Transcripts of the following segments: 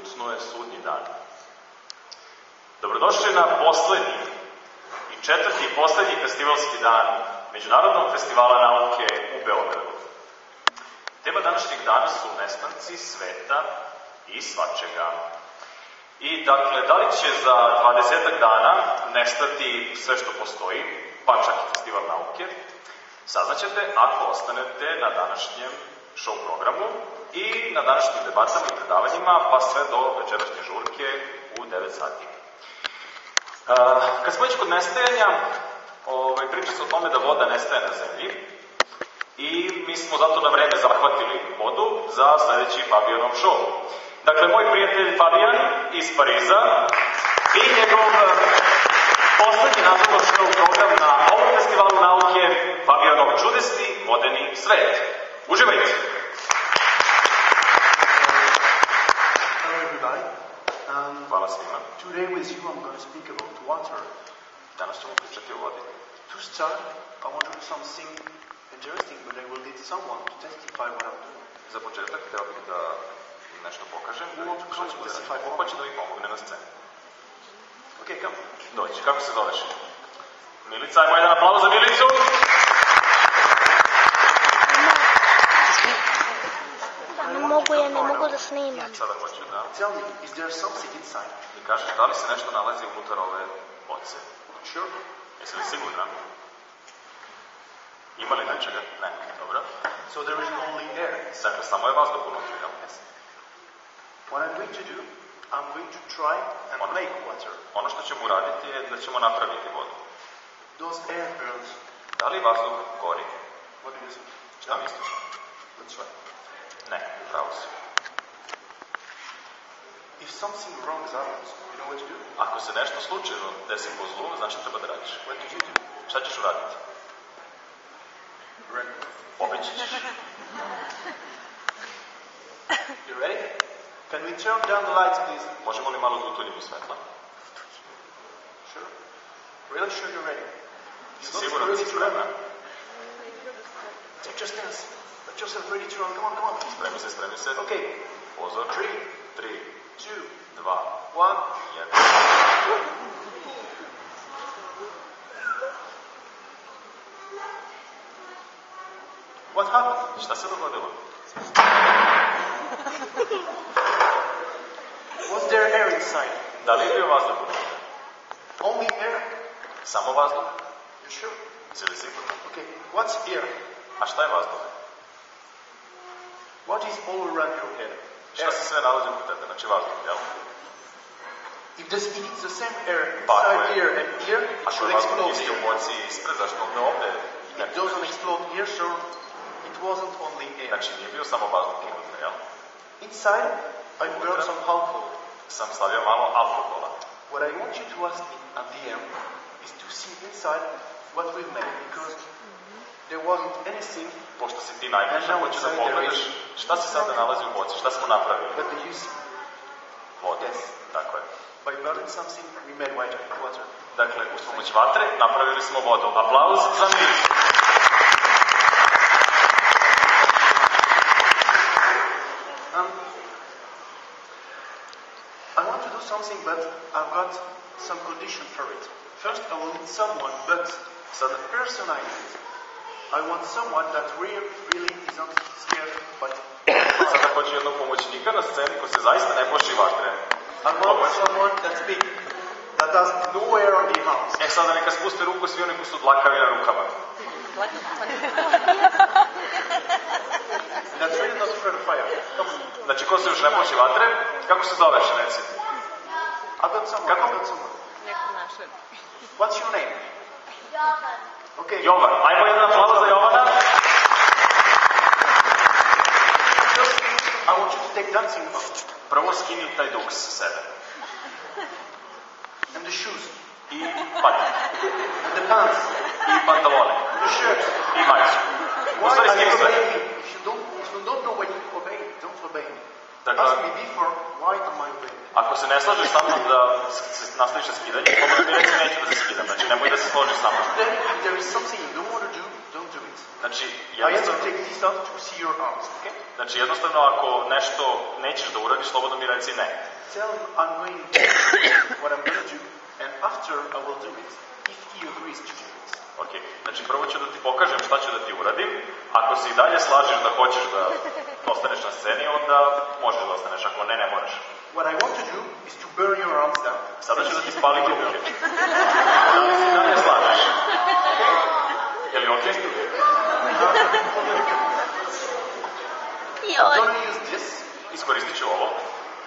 kucnuo je sudnji dan. Dobrodošli na poslednji i četvrti i poslednji festivalski dan Međunarodnog festivala nauke u Beogradu. Tema današnjeg dana su nestanci sveta i svačega. I dakle, da li će za 20 dana nestati sve što postoji, pa čak i festival nauke, saznaćete ako ostanete na današnjem show programu i na današnjim debatama i predavanjima, pa sve do večerašnje žurke u 9 sati. Kad smo već kod nestajanja, priča se o tome da voda nestaje na zemlji i mi smo zato na vreme zahvatili vodu za sledeći Fabijanov show. Dakle, moj prijatelj Fabijan iz Pariza i njegov poslednji nastavno show program na ovom festivalu nauke Fabijanov čudesni vodeni svet. Uživajte! Hello everybody. Hvala svima. Today with you I'm going to speak about water. Danas ćemo pričati o vodi. To start, I want to do something interesting, but I will need someone to testify what I'm doing. Za početak hteo bih da nešto pokažem. Who want to come to testify for Ko me? će da mi pomogne na sceni? Okay, come. Doći. Kako se zoveš? Milica, ajmo jedan aplauz za Milicu. Ne mogu da snimam. Sada hoću da... Tell me, is there something inside? Mi kažeš da li se nešto nalazi unutar ove boce? Sure. Jesi li sigurna? Ima li nečega? Ne. Dobro. So there is only air. Dakle, samo je vazduh unutra, jel? What I'm going to do, I'm going to try and make water. Ono što ćemo uraditi je da ćemo napraviti vodu. Does air burn? Da li vazduh gori? What do you think? Šta misliš? Let's try. Ne, pravo si. If something wrong happens, you know what to do? Ako se nešto slučajno desi po zlu, znači treba da radiš. What do you do? Šta ćeš uraditi? Ready? Pobeći ćeš. You ready? Can we turn down the lights, please? Možemo li malo da utuljimo svetla? Sure. Really sure you're ready? Si siguran da si spremna? Take your stance. Let yourself ready to run. Come on, come on. Spremi se, spremi se. Okay. Pozor. 3, 3, 2, 2, 1. 1. What happened? Šta se dogodilo? Was there air inside? Da li je bio vazduh unutra? Only air? Samo vazduh? You sure? Si li sigurno? Okay. What's air? A šta je vazduh? What is all around your head? Šta se sve nalazi oko tebe? Znači vazduh, jel? If it's the same air Pa, inside here and here, it Ako je should vazduh explode isti u here. boci ispred, zašto ne ovde? It doesn't explode here, so it wasn't only air. Znači nije bio samo vazduh unutra, jel? Inside, I brought some alcohol. Sam stavio malo alkohola. What I want you to ask me at the end is to see inside what we've made, because there wasn't anything, Pošto si ti najbliže, hoću da pogledaš šta se sada nalazi u boci, šta smo napravili. but do you see? Vodu. Yes. Tako je. By burning something, we made water. Dakle, uz pomoć vatre napravili smo vodu. Aplauz za Milicu. I want to do something, but I've got some condition for it. First, I will need someone, but so the person I need, I want someone that really isn't scared, but Sada hoću jednog pomoćnika na sceni ko se zaista ne plaši vatre. I want someone that's big, that has no air on the house. E sada neka spuste ruku svi oni koji su dlakavi na rukama. That's really not afraid of fire. Come on. Znači, ko se još ne plaši vatre? Kako se zoveš, reci? I've got someone. What's your name? Okay. Jovan. Ajmo jedan aplauz za Jovana. First, I want you to take dancing off. Prvo skini taj duks sa sebe. And the shoes. I patike. And the pants. I pantalone. And the shirt. I majicu. U Why stvari are skini you sve. obeying me? If you don't know when you obey, don't obey me. Ask Dakle, me before, why am I obeying? ako se ne slažeš sa mnom da se nastaviš sa skidanjem, slobodno mi reći neću da se skidam. Znači, nemoj da se složiš sa mnom. Then, if there is something you don't want to do, don't do it. Znači, I have to jednostavno, take this out to see your arms, okay? jednostavno, ako nešto nećeš da uradiš, slobodno mi reci ne. Tell him I'm going to do what I'm going to do, and after I will do it, if he agrees to do it. Ok, znači prvo ću da ti pokažem šta ću da ti uradim. Ako se i dalje slažeš da hoćeš da ostaneš na sceni, onda možeš da ostaneš, ako ne, ne moraš. What I want to do is to burn your arms down. Sada ću da ti spalim ruke. Da li se i dalje slažeš? Je li ok? I'm going to use this. Iskoristit ću ovo.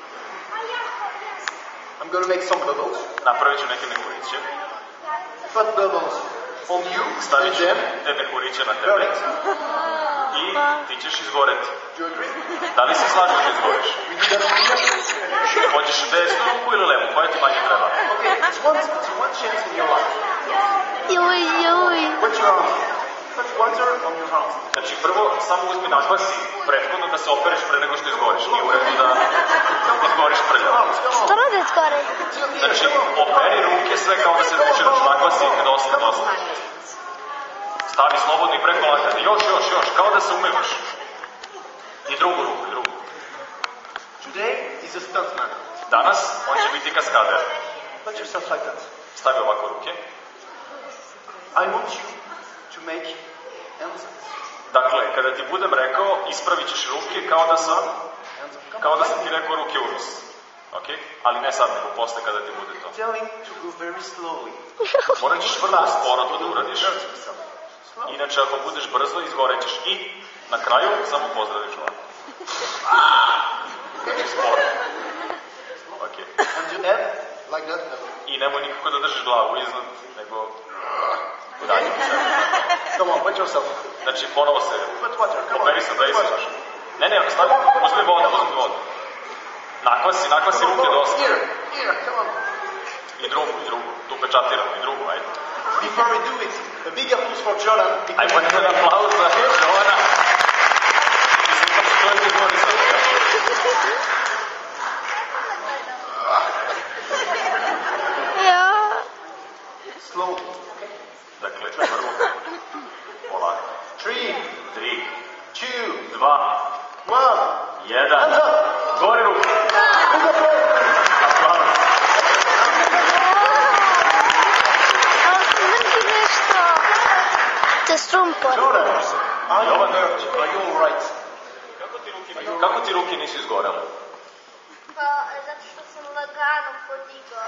I'm going to make some bubbles. Napravit ću neke mehuriće. Put bubbles on you, Stavit ću and te mehuriće na burn tebe it. i ti ćeš izgoreti. Do you agree? Da li se slažeš da izgoriš? We do that over here. Hoćeš desnu ruku ili levu? Koja ti manje treba? Okay, it's one chance in your life. Joj. Put your arms. Put water on your arms. Znači prvo samo uzmi nagvasi prethodno da se opereš pre nego što izgoriš. Nije u redu da izgoriš prljavo. Što rade skore? Znači operi ruke sve kao da se tučiraš, nagvasi dosta. Stavi slobodno i preko lakata. Još, kao da se umivaš. I drugu ruku. Today is a stuntman. Danas on će biti kaskader. Put yourself like that. Stavi ovako ruke. I want you to make hands up. Dakle, kada ti budem rekao, ispravit ćeš ruke kao da sam ti rekao ruke u nos. Ok? Ali ne sad, nego posle kada ti bude to. Tell him to go very slowly. Morat ćeš vrlo sporo to da uradiš. Slow. Inače, ako budeš brzo, izgorećeš. I na kraju samo pozdraviš ovako. Znači sporo. Ok. And your head like that. I nemoj nikako da držiš glavu iznad, nego dalje. Come on, put yourself. Znači, ponovo se Put water. Come on. operi se, Ne, stavi, uzmi vodu. Nakvasi ruke dosta. Here, come on. I drugu, tu pečatiramo, i drugu, ajde. Before we do it, a big applause for Jordan. Ajde, pa jedan aplauz za Jovana. Mislim, pa što je ti govori sad? Ja. Slow. Dakle, prvo. Polako. 3, 3, 2, 2, 1. 1. Hands up. Gori ruku. Big applause. Aplauz. Vrti nešto. Te strumpor. Jordan, are you hurt? Are you all right? Kako ti ruke nisu izgorele? Pa, zato što sam lagano podigao.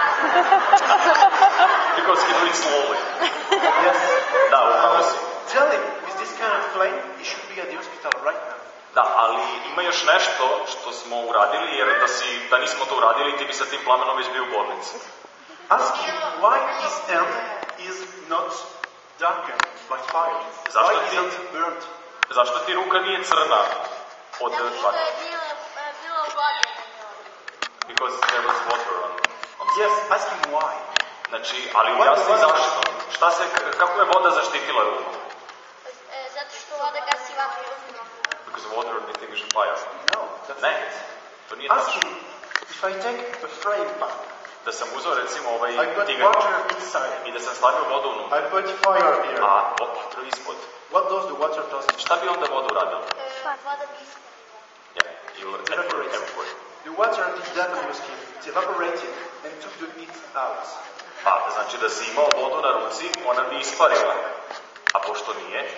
Because he do it slowly. Yes. Da, upravo si. Tell him, with this kind of flame, he should be at the hospital right now. Da, ali ima još nešto što smo uradili, jer da nismo to uradili, ti bi sa tim plamenom već bio u bolnici. Ask him why his hand is not darkened by fire. Zašto Why ti- isn't burnt? Zašto ti ruka nije crna od Zato što vatre? je bilo vode na njoj. Because there was water on Yes, ask him why. Znači, ali objasni zašto. Kako je voda zaštitila ruku? Zato što voda gasi vatru. Because water extinguishes fire. No, that's Ne, it. to nije Ask tačno. him if I take a frame pan, Da sam uzeo recimo ovaj I put tigar water inside, i da sam stavio vodu unutra, I put fire here. a vatru ispod. What does the water do? Šta bi onda voda uradila? Voda bi Yeah, you'll evaporate. The water did that on your skin. It evaporated and took the heat out. Pa, znači da si imao vodu na ruci, ona bi isparila. A pošto nije,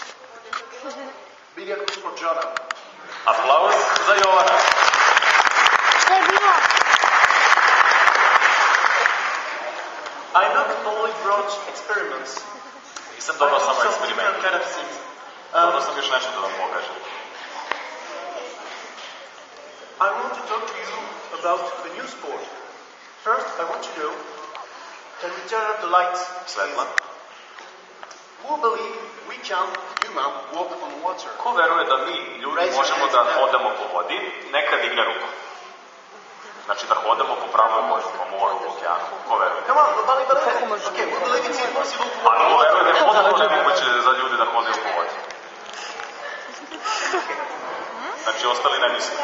Big applause for Jordan. aplauz za Jovana. Šta je bilo? I not only brought experiments, Nisam I donao did samo some eksperiment. different kind of things. Donao sam još nešto da vam pokažem. I want to talk to you about a new sport. First, I want to know, can we turn up the lights? Svetla. Who believe we can, human, walk on water? Ko veruje da mi, ljudi, možemo da hodamo po vodi, neka digne ruku. Znači da hodamo po pravoj vodi, po moru, po okeanu. Ko veruje? Come on, nobody believes it. Okay, who believe it's impossible to walk A on ko veruje da je water? potpuno nemoguće za ljudi da hodaju po vodi? Znači ostali ne misle.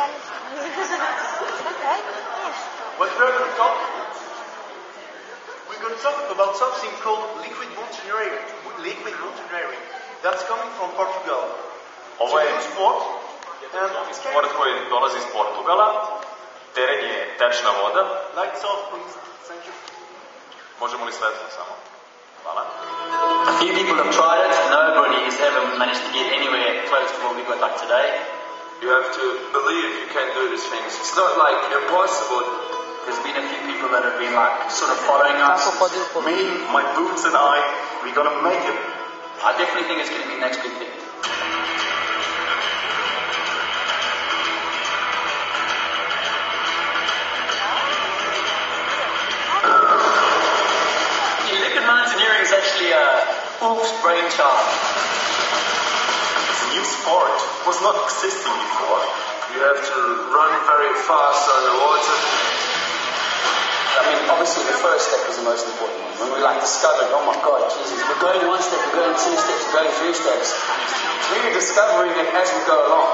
What we're going to talk? We're going to talk about something called liquid mountaineering. Liquid mountaineering. That's coming from Portugal. It's Ovo a je new sport. And sport koji dolazi iz Portugala teren je tečna voda. Lights off, please. Thank you. Možemo li svetlo samo? Hvala. A few people have tried it, and nobody has ever managed to get anywhere close to what we got like today. You have to believe you can do these things. It's not like impossible. There's been a few people that have been like sort of following us. Me, my boots and I, we're gonna make it. I definitely think it's going to be the next big thing. Liquid mountaineering is actually Ulf's brainchild. It's a new sport. It was not existing before. You have to run very fast underwater. I mean, obviously the first step was the most important one. When we discovered, oh my God, Jesus, we're going one step, we're going 2 steps, we're going 3 steps. We're discovering it as we go along.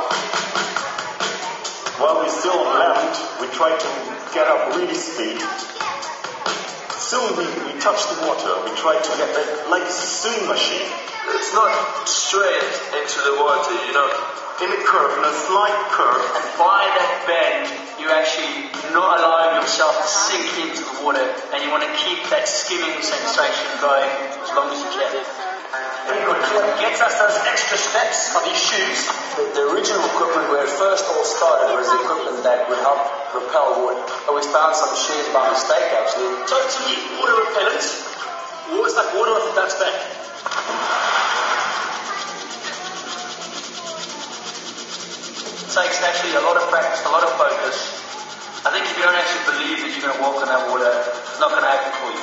While we're still on land, we try to get up really speed. Soon we touch the water. We try to get like a swimming machine. It's not straight into the water, you know. In a curve, in a slight curve. And by that bend, you're actually not allowing yourself to sink into the water, and you want to keep that skimming sensation going as long as you can. Very good. What gets us those extra steps are these shoes. The original equipment where it first all started was the equipment that would help repel water. And we found some shoes by mistake actually. Totally water repellent. It's like water off the duck's back. It takes actually a lot of practice, a lot of focus. I think if you don't actually believe that you're going to walk on that water, it's not going to happen for you.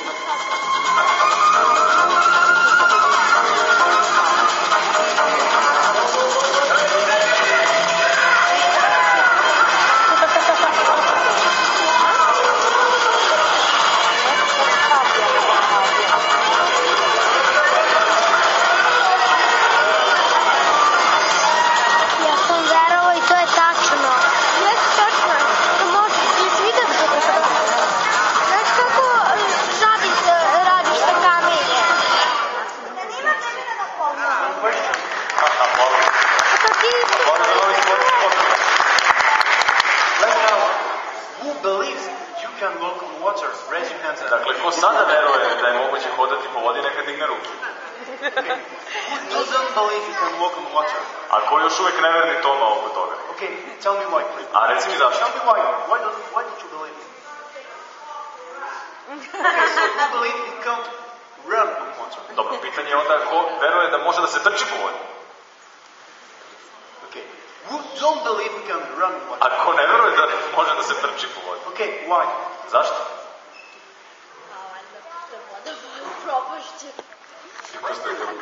Dakle, ko sada veruje da je moguće hodati po vodi, neka digne ruke. Who doesn't believe you can walk on water? A ko još uvek ne verni Toma oko toga? Okay, tell me why, please. A reci mi zašto? Tell me why. Why don't you believe? Okay, so you believe you can't run on water. Dobro, pitanje je onda ko veruje da može da se trči po vodi? Okay, who don't believe you can run on water? A ko ne veruje da može da se trči po vodi? Okay, why? Zašto? Propušće. Because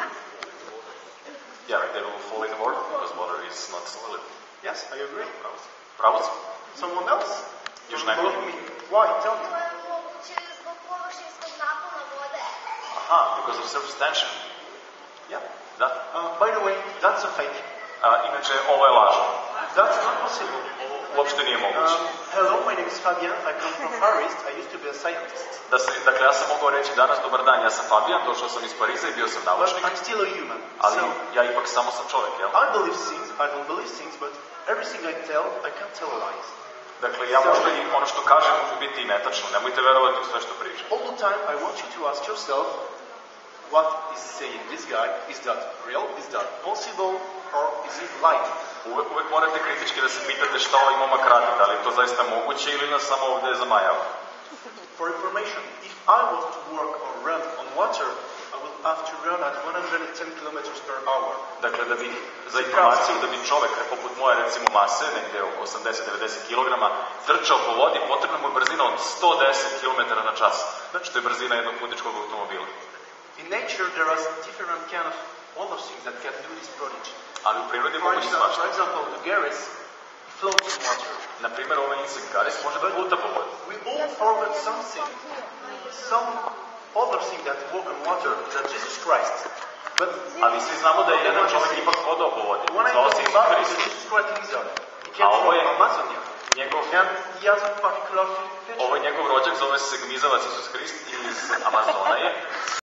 they will fall in the water because water is not solid. Yes, I agree. Pravo si? Someone else? Još Don't neko? believe me. Why? Tell me. To je moguće zbog površinskog napona vode. Aha, because of surface tension. Yeah. Da. By the way, that's a fake. Inače, ovo je lažno. That's not possible. Uopšte nije moguće. Hello, my name is Fabien. I come from Paris. I used to be a scientist. Dakle, ja sam mogao reći danas, dobar dan, ja sam Fabijan, došao sam iz Pariza i bio sam But naučnik, I'm still a human. ali So, ja ipak samo sam čovjek, jel? I believe things, I don't believe things, but everything I tell, I can't tell lies. Dakle, ja možda i ono što kažem može biti i netačno, nemojte verovati u sve što pričam. All the time, I want you to ask yourself, what is saying this guy? Is that real? Is that possible? Or is it lying? Uvek morate kritički da se pitate šta ovaj momak radi, da li je to zaista moguće ili nas samo ovdje zamajava. For information, if I was to work or run on water, I would have to run at 110 kilometers per hour. Dakle, za informaciju, da bi čovek, poput moje recimo mase, negde oko 80-90 kg, trčao po vodi, potrebna mu je brzina od 110 km na čas, što je brzina jednog putničkog automobila. In nature, there are different kind of other things that can do this prodigy. Ali u prirodi For moguće svašta. example, the Garris floats in water. Na primjer, ovaj insekt Garis može da pluta po vodi. We all forget something, some other thing that walk on water, that Jesus Christ. But Ali svi znamo da je jedan čovjek ipak hodao po vodi. when I Zvao talk se Isus about Hrist. Jesus Christ lizard, he A came ovo from je Amazonia, njegov, and he has a particular feature. ovo je njegov rođak, zove se Gmizavac Isus Hrist iz Amazona je.